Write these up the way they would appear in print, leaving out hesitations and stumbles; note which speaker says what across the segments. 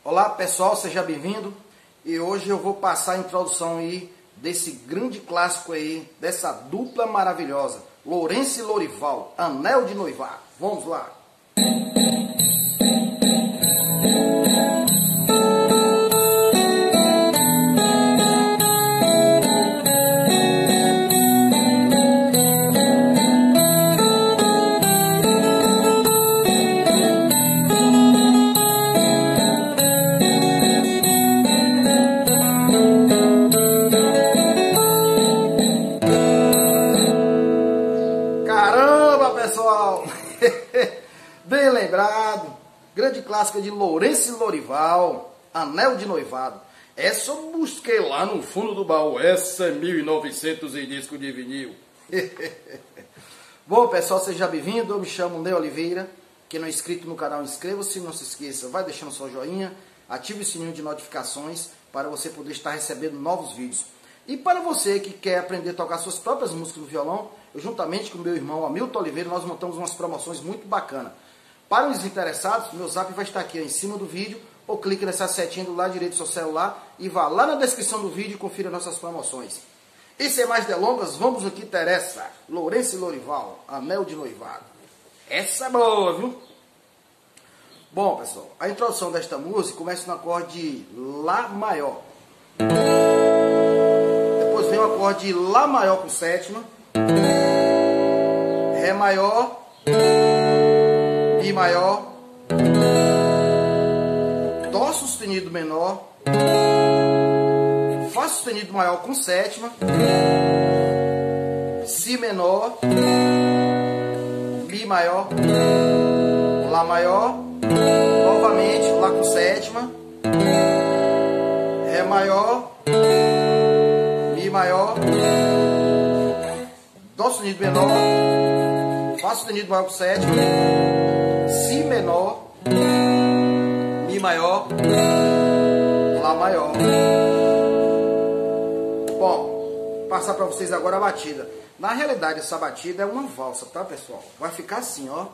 Speaker 1: Olá pessoal, seja bem-vindo. E hoje eu vou passar a introdução aí desse grande clássico aí, dessa dupla maravilhosa, Lourenço e Lorival, Anel de Noivado. Vamos lá. Pessoal, bem lembrado, grande clássica de Lourenço e Lorival, Anel de Noivado. Essa eu busquei lá no fundo do baú, essa é 1900 em disco de vinil. Bom pessoal, seja bem-vindo, eu me chamo Ney Oliveira. Quem não é inscrito no canal, inscreva-se, não se esqueça, vai deixando seu joinha, ative o sininho de notificações para você poder estar recebendo novos vídeos. E para você que quer aprender a tocar suas próprias músicas no violão, eu juntamente com meu irmão Hamilton Oliveira, nós montamos umas promoções muito bacanas. Para os interessados, meu zap vai estar aqui em cima do vídeo, ou clique nessa setinha do lado direito do seu celular e vá lá na descrição do vídeo e confira nossas promoções. E sem mais delongas, vamos ao que interessa. Lourenço e Lorival, Anel de Noivado. Essa é boa, viu? Bom, pessoal, a introdução desta música começa no acorde Lá maior. Depois vem o acorde Lá maior com sétima, Ré maior, Mi maior, Dó sustenido menor, Fá sustenido maior com sétima, Si menor, Mi maior, Lá maior, novamente Lá com sétima, Ré maior, Mi maior, Dó sustenido menor, Fá sustenido maior com sétima, Si menor, Mi maior, Lá maior. Bom, passar para vocês agora a batida. Na realidade essa batida é uma valsa, tá pessoal? Vai ficar assim, ó.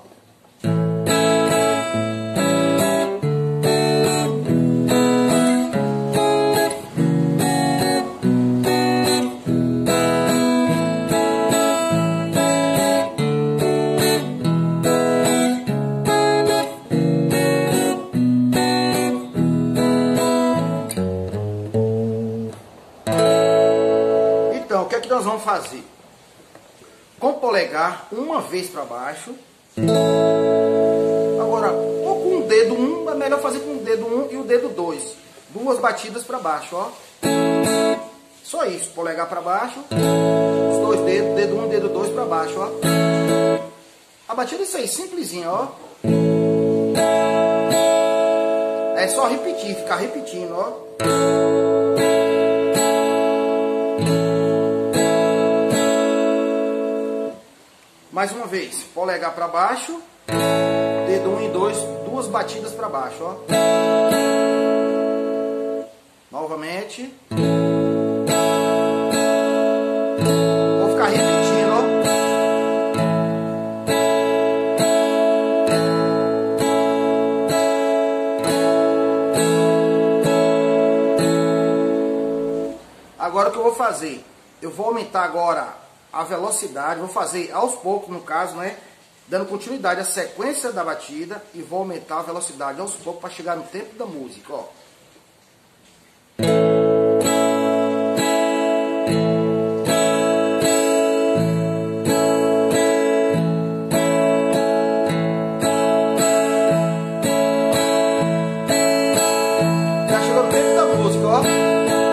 Speaker 1: Então, o que é que nós vamos fazer? Com o polegar, uma vez para baixo. Agora, ou com o dedo 1, é melhor fazer com o dedo 1 e o dedo 2. Duas batidas para baixo, ó. Só isso, polegar para baixo. Os dois dedos, dedo 1 e dedo 2 para baixo, ó. A batida é isso aí, simplesinha, ó. É só repetir, ficar repetindo, ó. Mais uma vez, polegar para baixo, dedo 1 e 2, duas batidas para baixo, ó. Novamente. Vou ficar repetindo, ó. Agora o que eu vou fazer? Eu vou aumentar agora a velocidade, vou fazer aos poucos, no caso, né? Dando continuidade à sequência da batida e vou aumentar a velocidade aos poucos para chegar no tempo da música, ó. Já chegou no tempo da música, ó.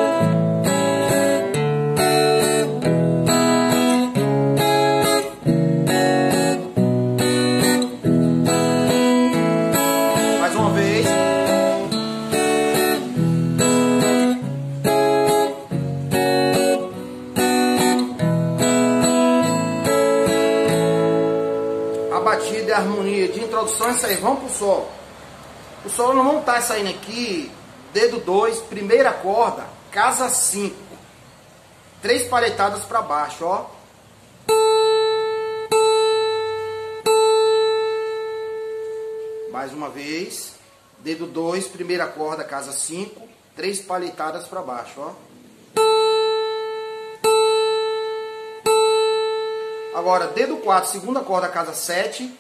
Speaker 1: A batida e a harmonia de introdução, isso aí, vamos pro solo. O solo não vamos estar saindo aqui, dedo 2, primeira corda, casa 5. 3 palhetadas para baixo, ó. Mais uma vez. Dedo 2, primeira corda, casa 5, 3 palhetadas para baixo, ó. Agora, dedo 4, segunda corda, casa 7.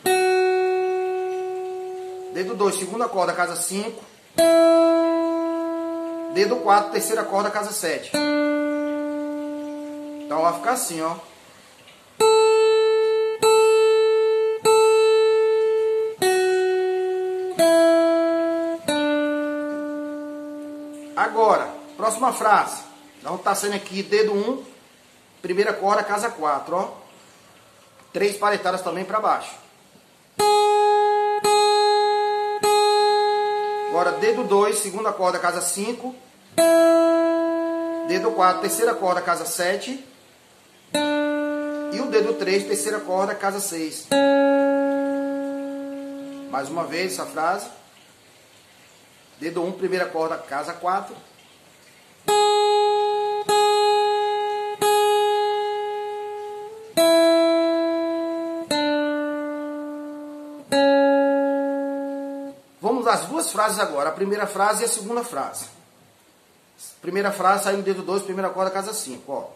Speaker 1: Dedo 2, segunda corda, casa 5. Dedo 4, terceira corda, casa 7. Então vai ficar assim, ó. Agora, próxima frase. Então tá sendo aqui dedo 1, primeira corda, casa 4, ó. 3 palhetadas também para baixo. Agora, dedo 2, segunda corda, casa 5. Dedo 4, terceira corda, casa 7. E o dedo 3, terceira corda, casa 6. Mais uma vez essa frase. Dedo 1, primeira corda, casa 4. Vamos às duas frases agora. A primeira frase e a segunda frase. Primeira frase saindo dedo 2, primeira corda, casa 5, ó.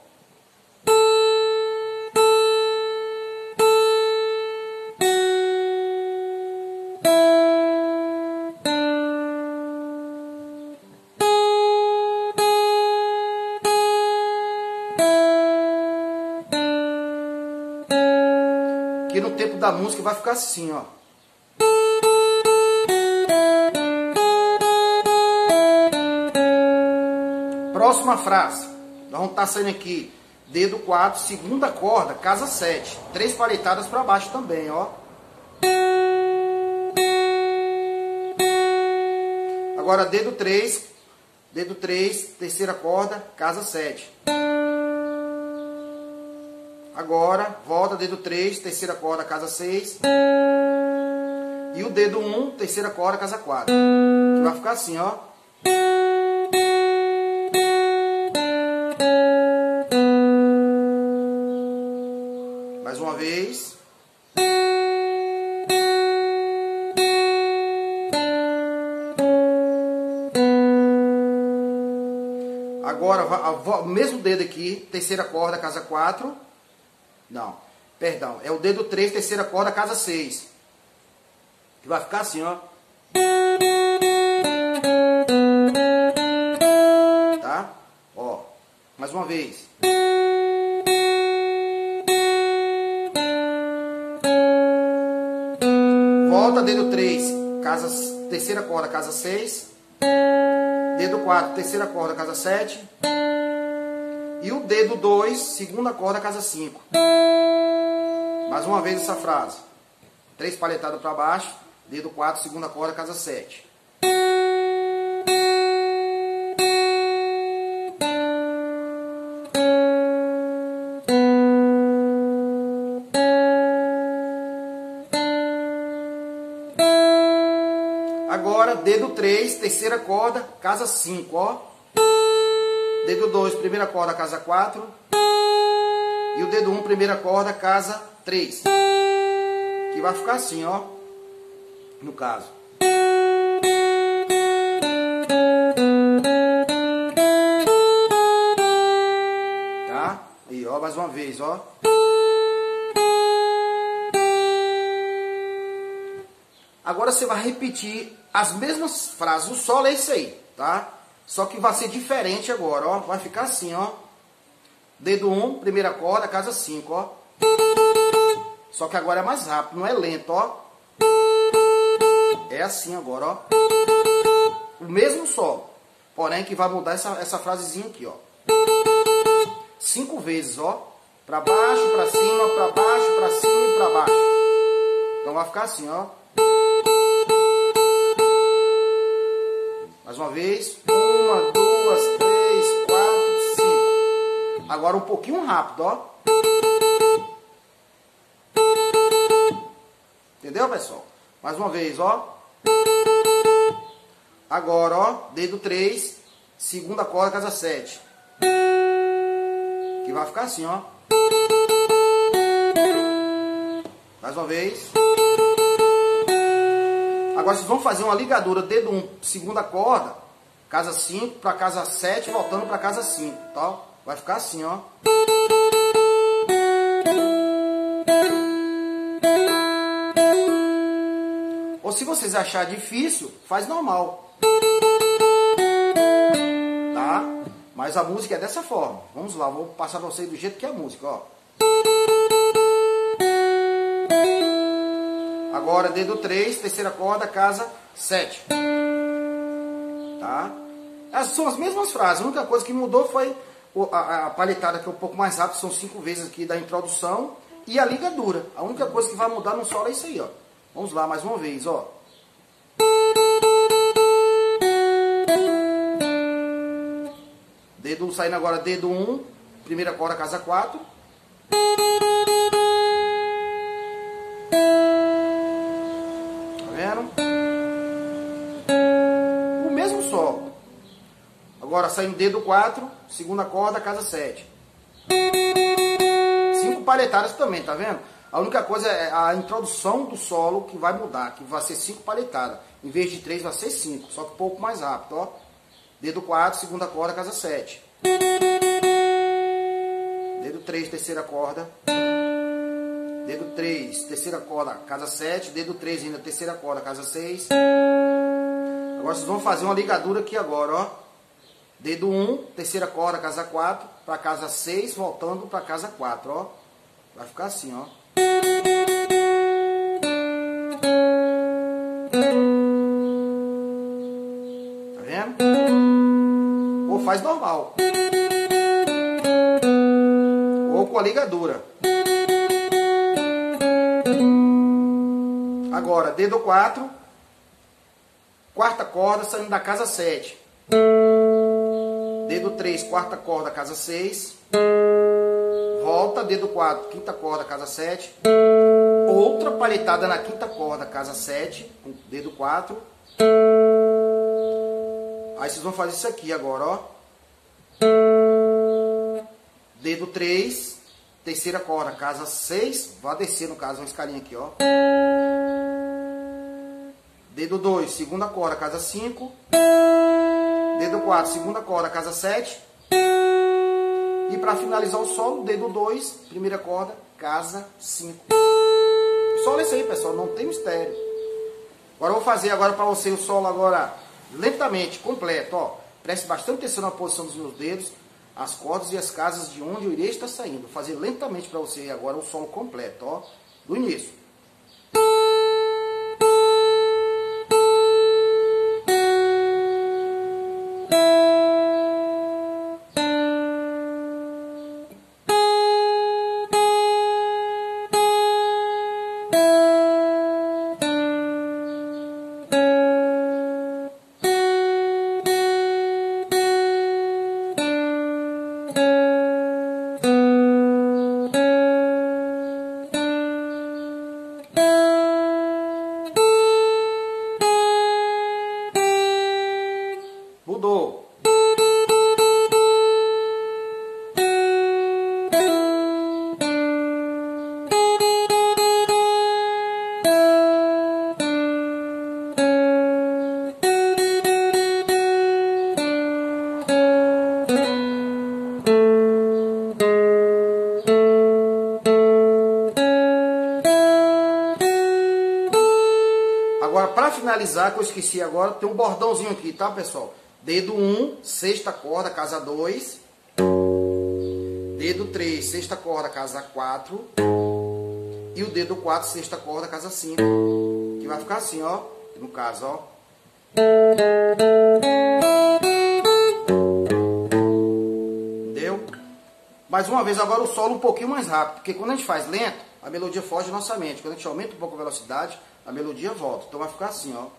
Speaker 1: Que no tempo da música vai ficar assim, ó. Próxima frase. Nós vamos estar saindo aqui. Dedo 4, segunda corda, casa 7. 3 palhetadas para baixo também, ó. Agora dedo 3, terceira corda, casa 7. Agora, volta, dedo 3, terceira corda, casa 6. E o dedo 1, terceira corda, casa 4. Que vai ficar assim, ó. Mais uma vez. Agora, o mesmo dedo aqui, terceira corda, casa 4. Não, perdão, é o dedo 3, terceira corda, casa 6. Que vai ficar assim, ó. Tá? Ó, mais uma vez. Volta, dedo 3, terceira corda, casa 6. Dedo 4, terceira corda, casa 7. E o dedo 2, segunda corda, casa 5. Mais uma vez essa frase. 3 palhetadas para baixo. Dedo 4, segunda corda, casa 7. Agora, dedo 3, terceira corda, casa 5, ó. Dedo 2, primeira corda, casa 4. E o dedo 1, primeira corda, casa 3. Que vai ficar assim, ó. No caso. Tá? Aí, ó, mais uma vez, ó. Agora você vai repetir as mesmas frases. O solo é isso aí, tá? Só que vai ser diferente agora, ó. Vai ficar assim, ó. Dedo 1, primeira corda, casa 5, ó. Só que agora é mais rápido, não é lento, ó. É assim agora, ó. O mesmo solo. Porém, que vai mudar essa frasezinha aqui, ó. 5 vezes, ó. Pra baixo, pra cima, pra baixo, pra cima e pra baixo. Então vai ficar assim, ó. Mais uma vez. 1, 2, 3, 4, 5. Agora um pouquinho rápido, ó. Entendeu, pessoal? Mais uma vez, ó. Agora, ó. Dedo 3, segunda corda, casa 7. Que vai ficar assim, ó. Mais uma vez. Agora vocês vão fazer uma ligadura, dedo 1, segunda corda, casa 5 para casa 7, voltando para casa 5, tá? Vai ficar assim, ó. Ou se vocês acharem difícil, faz normal. Tá? Mas a música é dessa forma. Vamos lá, vou passar para vocês do jeito que é a música, ó. Agora, dedo 3, terceira corda, casa 7. Tá? Essas são as mesmas frases. A única coisa que mudou foi a palhetada, que é um pouco mais rápido, são 5 vezes aqui da introdução, e a ligadura. A única coisa que vai mudar no solo é isso aí, ó. Vamos lá, mais uma vez, ó. Dedo saindo agora, dedo 1, primeira corda, casa 4. Tá vendo? O mesmo solo. Agora saindo dedo 4, segunda corda, casa 7. 5 palhetadas também, tá vendo? A única coisa é a introdução do solo que vai mudar, que vai ser 5 palhetadas. Em vez de 3 vai ser 5, só que um pouco mais rápido, ó. Dedo 4, segunda corda, casa 7. Dedo 3, terceira corda. Dedo 3, terceira corda, casa 7. Dedo 3 ainda, terceira corda, casa 6. Agora vocês vão fazer uma ligadura aqui agora, ó. Dedo 1, terceira corda, casa 4, para casa 6, voltando para casa 4, ó. Vai ficar assim, ó. Tá vendo? Ou faz normal. Ou com a ligadura. Agora, dedo 4, quarta corda, saindo da casa 7. Dedo 3, quarta corda, casa 6. Volta, dedo 4, quinta corda, casa 7. Outra palhetada na quinta corda, casa 7, com dedo 4. Aí vocês vão fazer isso aqui agora, ó. Dedo 3, terceira corda, casa 6. Vai descer, no caso, uma escalinha aqui, ó. Dedo 2, segunda corda, casa 5. Dedo 4, segunda corda, casa 7. E para finalizar o solo, dedo 2, primeira corda, casa 5. Solo é isso aí, pessoal, não tem mistério. Agora eu vou fazer agora para você o solo agora lentamente, completo, ó. Preste bastante atenção na posição dos meus dedos, as cordas e as casas de onde eu irei estar saindo. Vou fazer lentamente para você agora o solo completo, ó, do início. Mudou. Agora, para finalizar, que eu esqueci agora, tem um bordãozinho aqui, tá, pessoal? Dedo 1, sexta corda, casa 2. Dedo 3, sexta corda, casa 4. E o dedo 4, sexta corda, casa 5. Que vai ficar assim, ó. No caso, ó. Entendeu? Mais uma vez, agora o solo um pouquinho mais rápido. Porque quando a gente faz lento, a melodia foge da nossa mente. Quando a gente aumenta um pouco a velocidade, a melodia volta. Então vai ficar assim, ó.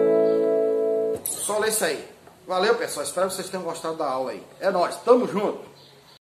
Speaker 1: Só é isso aí. Valeu, pessoal. Espero que vocês tenham gostado da aula aí. É nóis. Tamo junto.